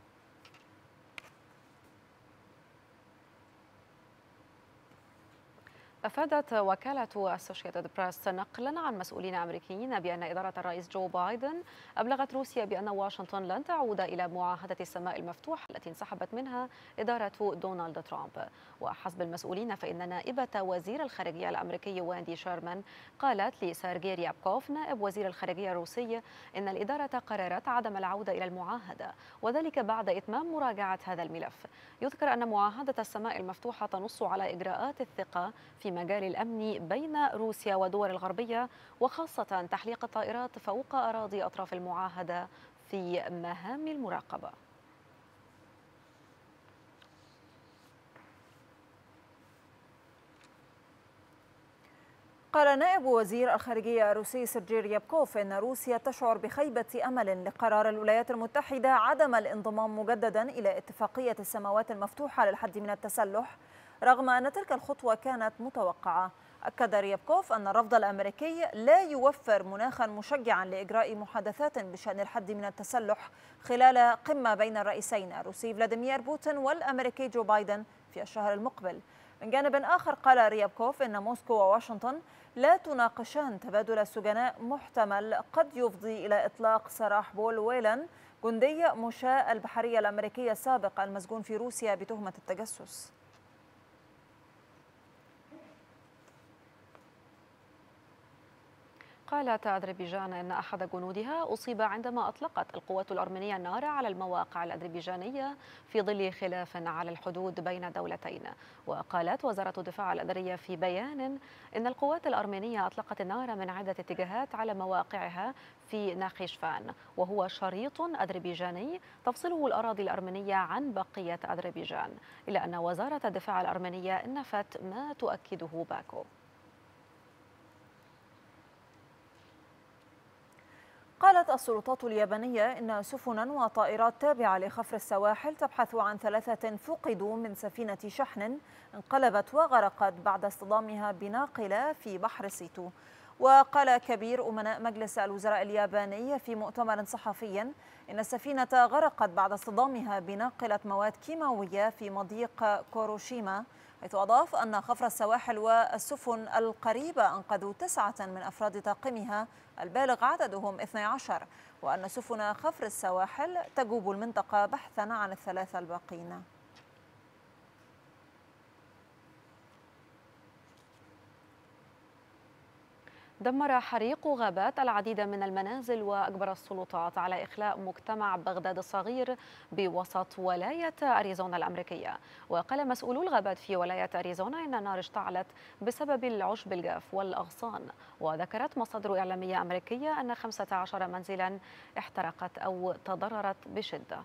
أفادت وكالة أسوشيتد بريس نقلا عن مسؤولين أمريكيين بأن إدارة الرئيس جو بايدن أبلغت روسيا بأن واشنطن لن تعود إلى معاهدة السماء المفتوحة التي انسحبت منها إدارة دونالد ترامب. وحسب المسؤولين فإن نائبة وزير الخارجية الأمريكي واندي شيرمان قالت لسيرجي ريابكوف نائب وزير الخارجية الروسي إن الإدارة قررت عدم العودة إلى المعاهدة، وذلك بعد إتمام مراجعة هذا الملف. يذكر أن معاهدة السماء المفتوحة تنص على إجراءات الثقة في مجال الأمن بين روسيا والدول الغربية، وخاصة تحليق الطائرات فوق أراضي أطراف المعاهدة في مهام المراقبة. قال نائب وزير الخارجية الروسي سيرجي ريابكوف إن روسيا تشعر بخيبة أمل لقرار الولايات المتحدة عدم الانضمام مجددا إلى اتفاقية السماوات المفتوحة للحد من التسلح، رغم أن تلك الخطوة كانت متوقعة. أكد ريابكوف أن الرفض الأمريكي لا يوفر مناخا مشجعا لإجراء محادثات بشأن الحد من التسلح خلال قمة بين الرئيسين الروسي فلاديمير بوتين والأمريكي جو بايدن في الشهر المقبل. من جانب آخر قال ريابكوف إن موسكو وواشنطن لا تناقشان تبادل سجناء محتمل قد يفضي إلى إطلاق سراح بول ويلان، جندي مشاة البحرية الأمريكية السابق المسجون في روسيا بتهمة التجسس. قالت أذربيجان أن أحد جنودها أصيب عندما أطلقت القوات الأرمينية النار على المواقع الأذربيجانية في ظل خلاف على الحدود بين الدولتين. وقالت وزارة الدفاع الأذرية في بيان إن القوات الأرمينية أطلقت النار من عدة اتجاهات على مواقعها في ناخيشفان، وهو شريط أذربيجاني تفصله الأراضي الأرمينية عن بقية أذربيجان، إلا أن وزارة الدفاع الأرمينية نفت ما تؤكده باكو. قالت السلطات اليابانية إن سفنا وطائرات تابعة لخفر السواحل تبحث عن 3 فقدوا من سفينة شحن انقلبت وغرقت بعد اصطدامها بناقلة في بحر سيتو. وقال كبير أمناء مجلس الوزراء الياباني في مؤتمر صحفي إن السفينة غرقت بعد اصطدامها بناقلة مواد كيماوية في مضيق كوروشيما، حيث أضاف أن خفر السواحل والسفن القريبة أنقذوا 9 من أفراد طاقمها البالغ عددهم 12، وأن سفن خفر السواحل تجوب المنطقة بحثا عن الثلاثة الباقين. دمر حريق غابات العديد من المنازل وأجبر السلطات على إخلاء مجتمع بغداد الصغير بوسط ولاية أريزونا الأمريكية. وقال مسؤولو الغابات في ولاية أريزونا إن النار اشتعلت بسبب العشب الجاف والأغصان. وذكرت مصادر إعلامية أمريكية أن 15 منزلا احترقت أو تضررت بشدة.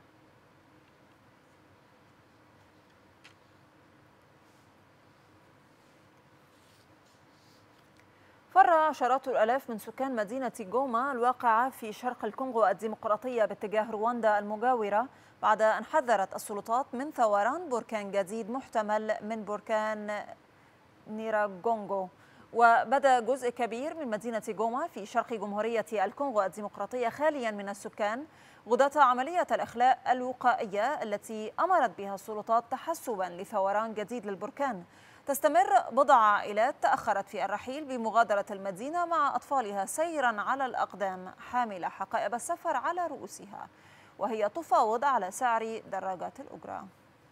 فر عشرات الآلاف من سكان مدينة غوما الواقعة في شرق الكونغو الديمقراطية باتجاه رواندا المجاورة بعد أن حذرت السلطات من ثوران بركان جديد محتمل من بركان نيراغونغو. وبدا جزء كبير من مدينة غوما في شرق جمهورية الكونغو الديمقراطية خاليا من السكان غداة عملية الإخلاء الوقائية التي أمرت بها السلطات تحسبا لثوران جديد للبركان. تستمر بضع عائلات تأخرت في الرحيل بمغادرة المدينة مع أطفالها سيرا على الأقدام حاملة حقائب السفر على رؤوسها، وهي تفاوض على سعر دراجات الأجرة.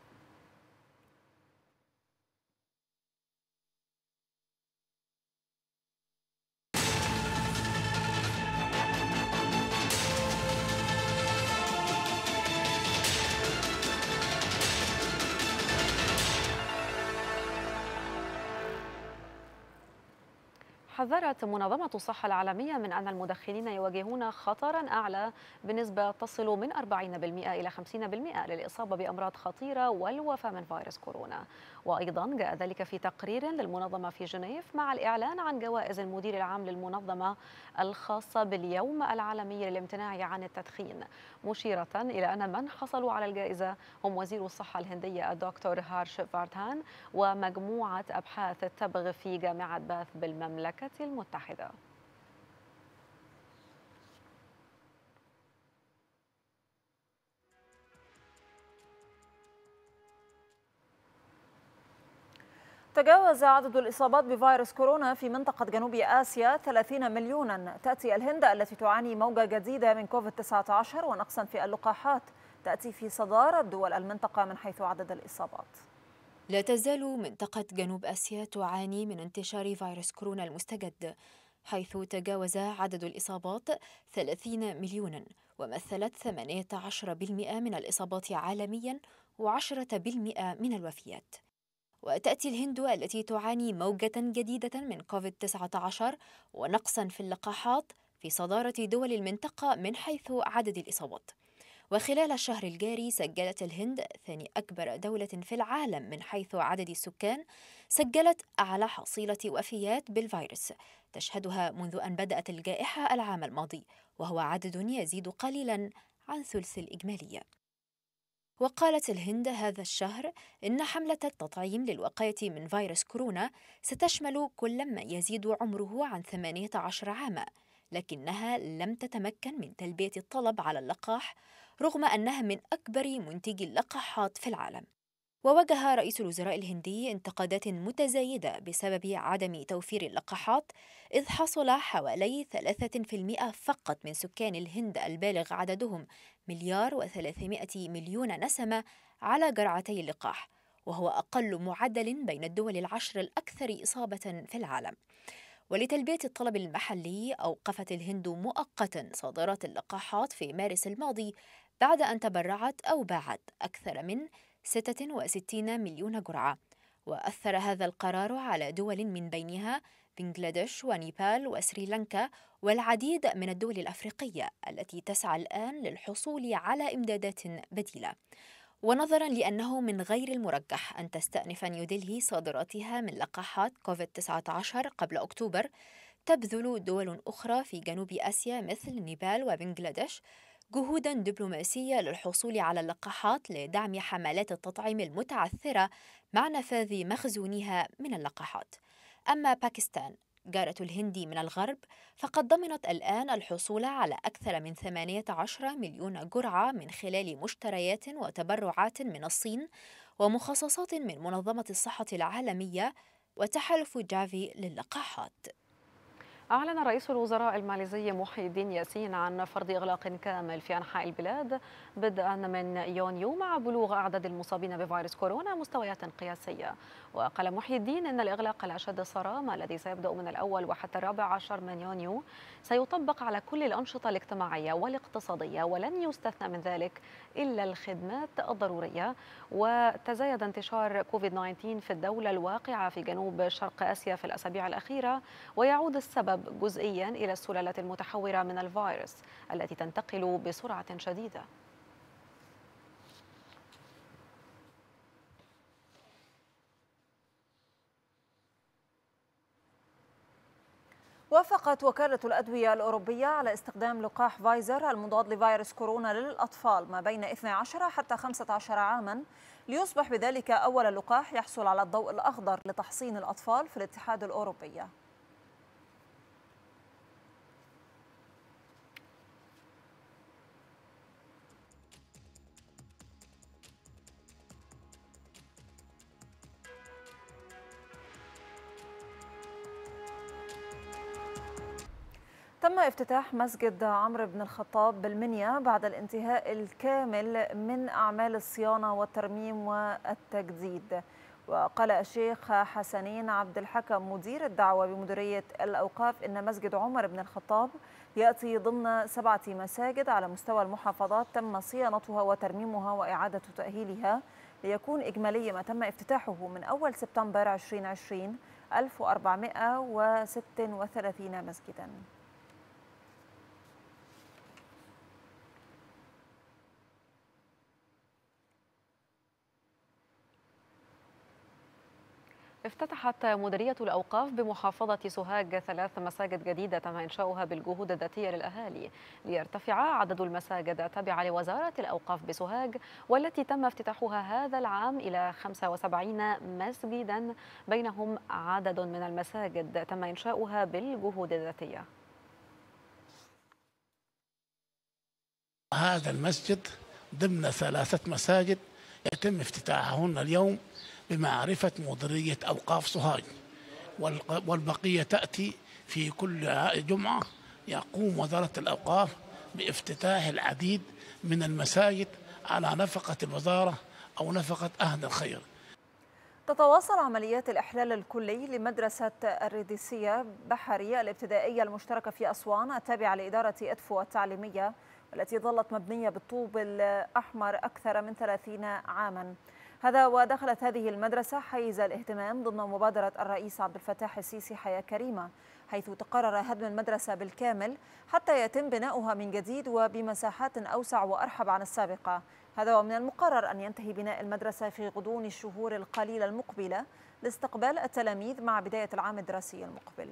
حذرت منظمة الصحة العالمية من أن المدخنين يواجهون خطرا أعلى بنسبة تصل من 40% إلى 50% للإصابة بأمراض خطيرة والوفاة من فيروس كورونا. وأيضا جاء ذلك في تقرير للمنظمة في جنيف مع الإعلان عن جوائز المدير العام للمنظمة الخاصة باليوم العالمي للامتناع عن التدخين، مشيرة إلى أن من حصلوا على الجائزة هم وزير الصحة الهندية الدكتور هارش فاردهان ومجموعة أبحاث التبغ في جامعة باث بالمملكة المتحدة. تجاوز عدد الإصابات بفيروس كورونا في منطقة جنوب آسيا 30 مليونا. تأتي الهند التي تعاني موجة جديدة من كوفيد-19 ونقصا في اللقاحات تأتي في صدارة دول المنطقة من حيث عدد الإصابات. لا تزال منطقة جنوب آسيا تعاني من انتشار فيروس كورونا المستجد، حيث تجاوز عدد الإصابات 30 مليونا ومثلت 18% من الإصابات عالميا و10% من الوفيات. وتأتي الهند التي تعاني موجة جديدة من كوفيد-19 ونقصا في اللقاحات في صدارة دول المنطقة من حيث عدد الإصابات. وخلال الشهر الجاري سجلت الهند ثاني أكبر دولة في العالم من حيث عدد السكان، سجلت أعلى حصيلة وفيات بالفيروس تشهدها منذ أن بدأت الجائحة العام الماضي، وهو عدد يزيد قليلا عن ثلث الإجمالي. وقالت الهند هذا الشهر إن حملة التطعيم للوقاية من فيروس كورونا ستشمل كل من يزيد عمره عن 18 عاما، لكنها لم تتمكن من تلبية الطلب على اللقاح رغم أنها من أكبر منتجي اللقاحات في العالم. وواجه رئيس الوزراء الهندي انتقادات متزايدة بسبب عدم توفير اللقاحات، إذ حصل حوالي 3% فقط من سكان الهند البالغ عددهم 1,300,000,000 نسمة على جرعتي اللقاح، وهو أقل معدل بين الدول العشر الأكثر إصابة في العالم. ولتلبية الطلب المحلي أوقفت الهند مؤقتا صادرات اللقاحات في مارس الماضي بعد أن تبرعت أو باعت أكثر من 66 مليون جرعة. وأثر هذا القرار على دول من بينها بنغلاديش ونيبال وسريلانكا والعديد من الدول الأفريقية التي تسعى الآن للحصول على إمدادات بديلة. ونظرا لأنه من غير المرجح أن تستأنف نيودلهي صادراتها من لقاحات كوفيد-19 قبل أكتوبر، تبذل دول أخرى في جنوب آسيا مثل نيبال وبنغلاديش جهوداً دبلوماسية للحصول على اللقاحات لدعم حملات التطعيم المتعثرة مع نفاذ مخزونها من اللقاحات. أما باكستان جارة الهند من الغرب، فقد ضمنت الآن الحصول على أكثر من 18 مليون جرعة من خلال مشتريات وتبرعات من الصين ومخصصات من منظمة الصحة العالمية وتحالف جافي للقاحات. أعلن رئيس الوزراء الماليزي محي الدين ياسين عن فرض إغلاق كامل في أنحاء البلاد بدءا من يونيو مع بلوغ أعداد المصابين بفيروس كورونا مستويات قياسية. وقال محي الدين إن الإغلاق الأشد صرامة الذي سيبدأ من الأول وحتى 14 من يونيو سيطبق على كل الأنشطة الاجتماعية والاقتصادية، ولن يستثنى من ذلك إلا الخدمات الضرورية. وتزايد انتشار كوفيد-19 في الدولة الواقعة في جنوب شرق آسيا في الأسابيع الأخيرة، ويعود السبب جزئيا إلى السلالات المتحورة من الفيروس التي تنتقل بسرعة شديدة. وافقت وكالة الأدوية الأوروبية على استخدام لقاح فايزر المضاد لفيروس كورونا للأطفال ما بين 12 حتى 15 عاما، ليصبح بذلك أول لقاح يحصل على الضوء الأخضر لتحصين الأطفال في الاتحاد الأوروبي. تم افتتاح مسجد عمرو بن الخطاب بالمنيا بعد الانتهاء الكامل من أعمال الصيانة والترميم والتجديد. وقال الشيخ حسنين عبد الحكم مدير الدعوة بمديرية الأوقاف إن مسجد عمر بن الخطاب يأتي ضمن 7 مساجد على مستوى المحافظات تم صيانتها وترميمها وإعادة تأهيلها، ليكون إجمالي ما تم افتتاحه من أول سبتمبر 2020 1436 مسجداً. افتتحت مديرية الأوقاف بمحافظة سوهاج 3 مساجد جديدة تم إنشاؤها بالجهود الذاتية للأهالي، ليرتفع عدد المساجد التابعة لوزارة الأوقاف بسوهاج والتي تم افتتاحها هذا العام إلى 75 مسجدا، بينهم عدد من المساجد تم إنشاؤها بالجهود الذاتية. هذا المسجد ضمن 3 مساجد يتم افتتاحهن اليوم بمعرفة مديرية أوقاف سوهاج، والبقية تأتي في كل جمعة. يقوم وزارة الأوقاف بافتتاح العديد من المساجد على نفقة الوزارة أو نفقة أهل الخير. تتواصل عمليات الإحلال الكلي لمدرسة الريديسية بحرية الابتدائية المشتركة في أسوان التابعة لإدارة إدفو التعليمية، والتي ظلت مبنية بالطوب الأحمر أكثر من 30 عاما. هذا ودخلت هذه المدرسة حيز الاهتمام ضمن مبادرة الرئيس عبد الفتاح السيسي حياة كريمة، حيث تقرر هدم المدرسة بالكامل حتى يتم بناؤها من جديد وبمساحات أوسع وأرحب عن السابقة. هذا ومن المقرر أن ينتهي بناء المدرسة في غضون الشهور القليلة المقبلة لاستقبال التلاميذ مع بداية العام الدراسي المقبل.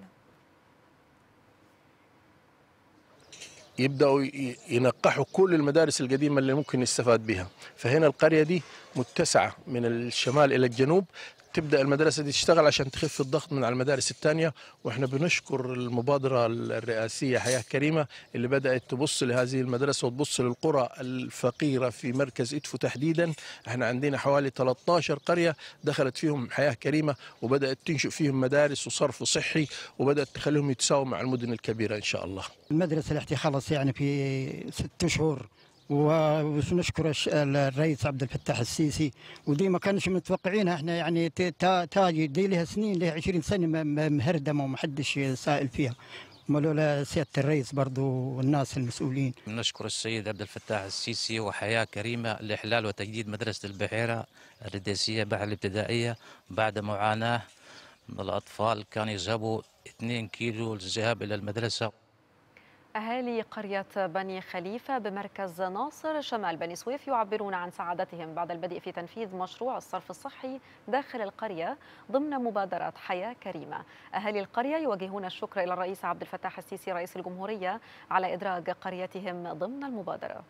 يبدأوا ينقحوا كل المدارس القديمة اللي ممكن يستفاد بها. فهنا القرية دي متسعة من الشمال إلى الجنوب، تبدأ المدرسة دي تشتغل عشان تخف الضغط من على المدارس الثانية. وإحنا بنشكر المبادرة الرئاسية حياة كريمة اللي بدأت تبص لهذه المدرسة وتبص للقرى الفقيرة في مركز إدفو تحديدا. إحنا عندنا حوالي 13 قرية دخلت فيهم حياة كريمة وبدأت تنشئ فيهم مدارس وصرف صحي، وبدأت تخليهم يتساووا مع المدن الكبيرة إن شاء الله. المدرسة اللي خلص يعني في 6 شهور، ونشكر الرئيس عبد الفتاح السيسي، ودي ما كانش متوقعينها احنا، يعني تاجي دي لها سنين، لها 20 سنه مهردمه وما حدش سائل فيها، ولولا سياده الرئيس برضو والناس المسؤولين. نشكر السيد عبد الفتاح السيسي وحياه كريمه لاحلال وتجديد مدرسه البحيره الرئاسيه بحر الابتدائيه بعد معاناه من الاطفال كانوا يذهبوا 2 كيلو للذهاب الى المدرسه. أهالي قرية بني خليفة بمركز ناصر شمال بني سويف يعبرون عن سعادتهم بعد البدء في تنفيذ مشروع الصرف الصحي داخل القرية ضمن مبادرة حياة كريمة. أهالي القرية يوجهون الشكر إلى الرئيس عبد الفتاح السيسي رئيس الجمهورية على إدراج قريتهم ضمن المبادرة.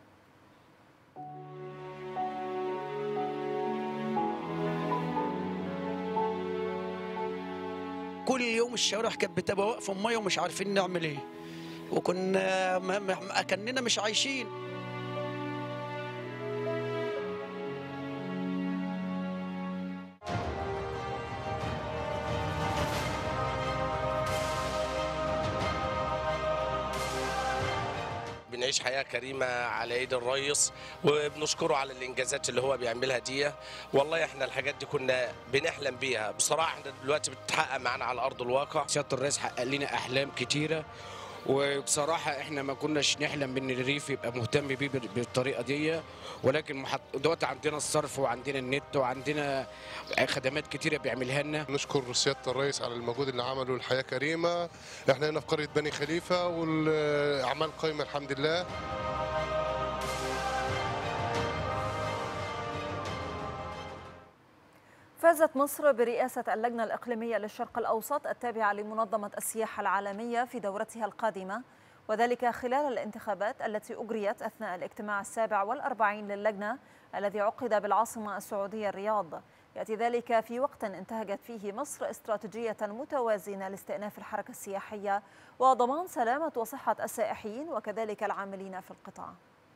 كل يوم الشوارع كانت بتبقى واقفه ميه ومش عارفين نعمل ايه، وكنا كأننا مش عايشين. بنعيش حياة كريمة على ايد الرئيس، وبنشكره على الانجازات اللي هو بيعملها دي. والله احنا الحاجات دي كنا بنحلم بيها، بصراحة احنا دلوقتي بتتحقق معانا على ارض الواقع. سيادة الرئيس حقق لنا احلام كتيرة، وبصراحة احنا ما كناش نحلم بان الريف يبقى مهتم بيه بالطريقة دي، ولكن دلوقتي عندنا الصرف وعندنا النت وعندنا خدمات كتيرة بيعملها لنا. نشكر سيادة الرئيس على المجهود اللي عمله للحياة كريمة. احنا هنا في قرية بني خليفة والاعمال قايمة الحمد لله. فازت مصر برئاسة اللجنة الإقليمية للشرق الأوسط التابعة لمنظمة السياحة العالمية في دورتها القادمة، وذلك خلال الانتخابات التي أجريت أثناء الاجتماع 47 للجنة الذي عقد بالعاصمة السعودية الرياض. يأتي ذلك في وقت انتهجت فيه مصر استراتيجية متوازنة لاستئناف الحركة السياحية وضمان سلامة وصحة السائحين وكذلك العاملين في القطاع.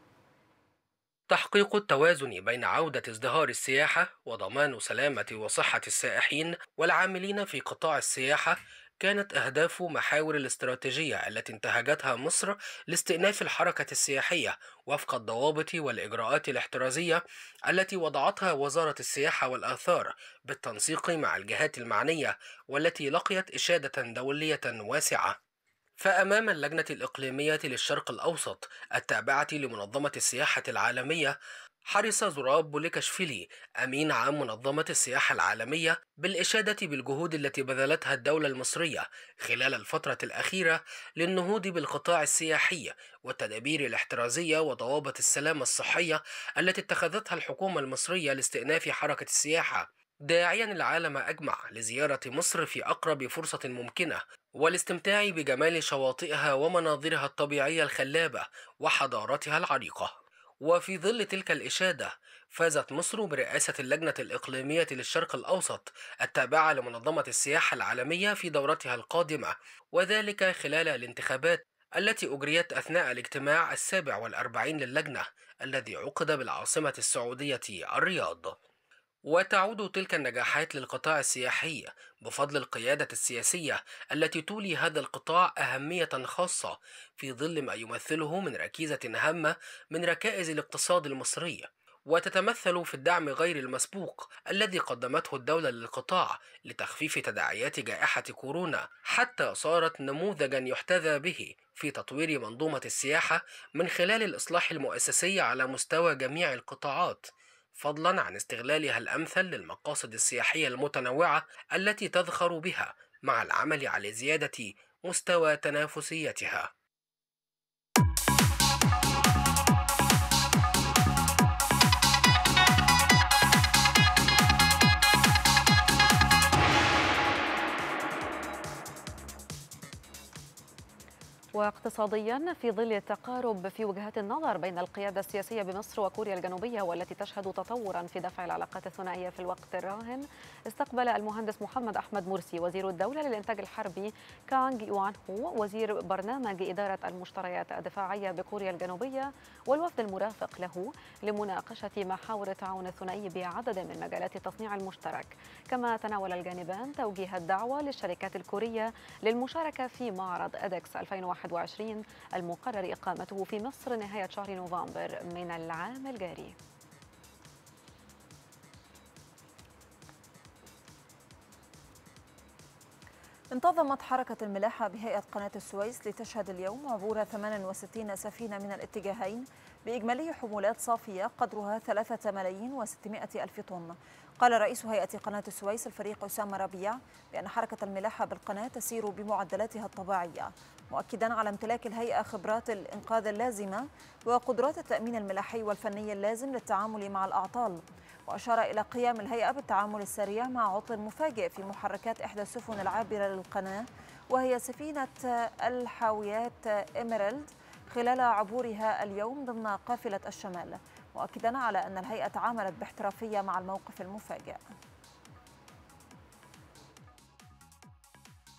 تحقيق التوازن بين عودة ازدهار السياحة وضمان سلامة وصحة السائحين والعاملين في قطاع السياحة كانت أهداف محاور الاستراتيجية التي انتهجتها مصر لاستئناف الحركة السياحية وفق الضوابط والإجراءات الاحترازية التي وضعتها وزارة السياحة والآثار بالتنسيق مع الجهات المعنية، والتي لقيت إشادة دولية واسعة. فأمام اللجنة الإقليمية للشرق الأوسط التابعة لمنظمة السياحة العالمية، حرص زراب بوليكاشفيلي أمين عام منظمة السياحة العالمية بالإشادة بالجهود التي بذلتها الدولة المصرية خلال الفترة الأخيرة للنهوض بالقطاع السياحي والتدابير الاحترازية وضوابط السلامة الصحية التي اتخذتها الحكومة المصرية لاستئناف حركة السياحة، داعيا العالم أجمع لزيارة مصر في أقرب فرصة ممكنة والاستمتاع بجمال شواطئها ومناظرها الطبيعية الخلابة وحضارتها العريقة. وفي ظل تلك الإشادة فازت مصر برئاسة اللجنة الإقليمية للشرق الأوسط التابعة لمنظمة السياحة العالمية في دورتها القادمة، وذلك خلال الانتخابات التي أجريت أثناء الاجتماع 47 للجنة الذي عقد بالعاصمة السعودية الرياض. وتعود تلك النجاحات للقطاع السياحي بفضل القيادة السياسية التي تولي هذا القطاع أهمية خاصة في ظل ما يمثله من ركيزة هامة من ركائز الاقتصاد المصري، وتتمثل في الدعم غير المسبوق الذي قدمته الدولة للقطاع لتخفيف تداعيات جائحة كورونا، حتى صارت نموذجا يحتذى به في تطوير منظومة السياحة من خلال الإصلاح المؤسسي على مستوى جميع القطاعات، فضلا عن استغلالها الأمثل للمقاصد السياحية المتنوعة التي تذخر بها مع العمل على زيادة مستوى تنافسيتها. واقتصاديا، في ظل التقارب في وجهات النظر بين القيادة السياسية بمصر وكوريا الجنوبية والتي تشهد تطورا في دفع العلاقات الثنائية في الوقت الراهن، استقبل المهندس محمد أحمد مرسي وزير الدولة للإنتاج الحربي كانغ يوان هو وزير برنامج إدارة المشتريات الدفاعية بكوريا الجنوبية والوفد المرافق له لمناقشة محاور التعاون الثنائي بعدد من مجالات التصنيع المشترك. كما تناول الجانبان توجيه الدعوة للشركات الكورية للمشاركة في معرض أدكس 2021 المقرر إقامته في مصر نهاية شهر نوفمبر من العام الجاري. انتظمت حركة الملاحة بهيئة قناة السويس لتشهد اليوم عبور 68 سفينة من الاتجاهين بإجمالي حمولات صافية قدرها 3,600,000 طن. قال رئيس هيئة قناة السويس الفريق أسامة ربيع بأن حركة الملاحة بالقناة تسير بمعدلاتها الطبيعية، مؤكدا على امتلاك الهيئة خبرات الإنقاذ اللازمة وقدرات التأمين الملاحي والفني اللازم للتعامل مع الأعطال. وأشار إلى قيام الهيئة بالتعامل السريع مع عطل مفاجئ في محركات إحدى السفن العابرة للقناة وهي سفينة الحاويات إيميرالد خلال عبورها اليوم ضمن قافلة الشمال، مؤكدا على أن الهيئة تعاملت باحترافية مع الموقف المفاجئ.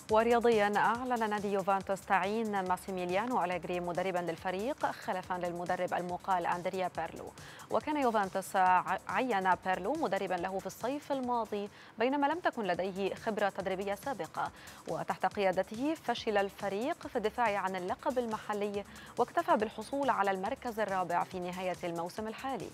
ورياضيا أعلن نادي يوفنتوس تعيين ماسيميليانو أليجري مدربا للفريق خلفا للمدرب المقال أندريا بيرلو. وكان يوفنتوس عين بيرلو مدربا له في الصيف الماضي بينما لم تكن لديه خبرة تدريبية سابقة، وتحت قيادته فشل الفريق في الدفاع عن اللقب المحلي واكتفى بالحصول على المركز الرابع في نهاية الموسم الحالي.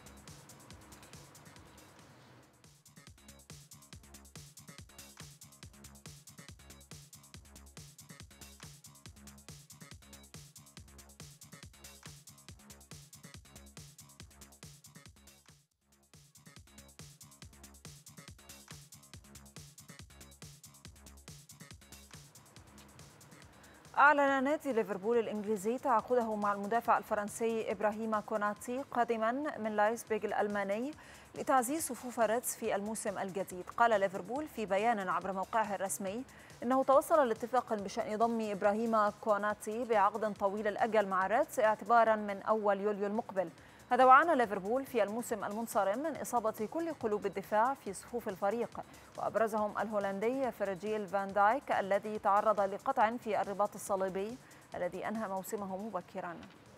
أعلن نادي ليفربول الإنجليزي تعاقده مع المدافع الفرنسي إبراهيم كوناتي قادما من لايبزيغ الألماني لتعزيز صفوف ريدز في الموسم الجديد. قال ليفربول في بيان عبر موقعه الرسمي إنه توصل لاتفاق بشأن ضم إبراهيم كوناتي بعقد طويل الأجل مع ريدز اعتبارا من أول يوليو المقبل. هذا وعانى ليفربول في الموسم المنصرم من إصابة كل قلوب الدفاع في صفوف الفريق، وأبرزهم الهولندي فيرجيل فان دايك الذي تعرض لقطع في الرباط الصليبي الذي أنهى موسمه مبكرا.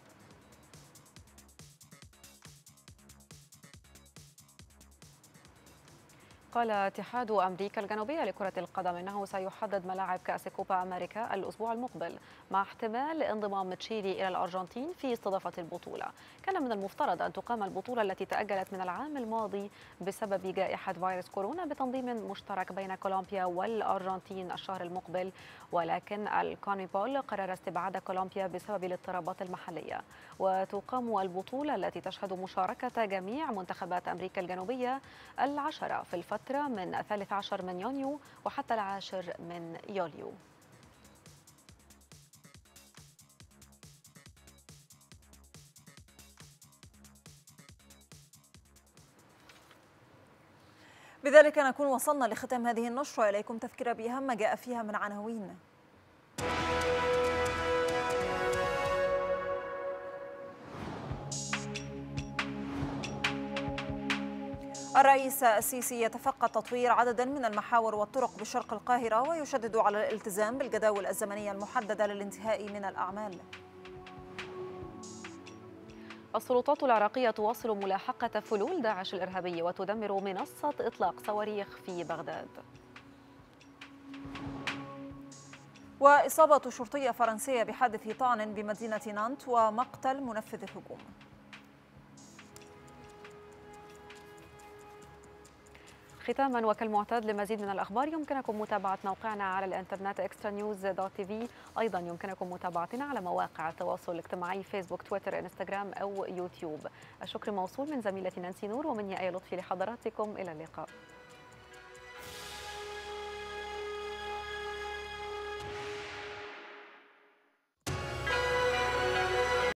قال اتحاد أمريكا الجنوبية لكرة القدم إنه سيحدد ملاعب كأس كوبا أمريكا الأسبوع المقبل مع احتمال انضمام تشيلي إلى الأرجنتين في استضافة البطولة. كان من المفترض أن تقام البطولة التي تأجلت من العام الماضي بسبب جائحة فيروس كورونا بتنظيم مشترك بين كولومبيا والأرجنتين الشهر المقبل، ولكن الكونميبول قرر استبعاد كولومبيا بسبب الاضطرابات المحلية. وتقام البطولة التي تشهد مشاركة جميع منتخبات أمريكا الجنوبية 10 في الفترة من 13 من يونيو وحتى 10 من يوليو. بذلك نكون وصلنا لختام هذه النشرة. إليكم تذكرة بأهم ما جاء فيها من عناوين. الرئيس السيسي يتفقد تطوير عدد من المحاور والطرق بشرق القاهرة ويشدد على الالتزام بالجداول الزمنية المحددة للانتهاء من الأعمال. السلطات العراقية تواصل ملاحقة فلول داعش الإرهابي وتدمر منصة إطلاق صواريخ في بغداد. وإصابة شرطية فرنسية بحادث طعن بمدينة نانت ومقتل منفذ الهجوم. ختاما وكالمعتاد لمزيد من الأخبار يمكنكم متابعة موقعنا على الإنترنت extranews.tv. أيضا يمكنكم متابعتنا على مواقع التواصل الاجتماعي فيسبوك تويتر انستغرام أو يوتيوب. الشكر موصول من زميلتي نانسي نور ومني آية لطفي لحضراتكم. إلى اللقاء.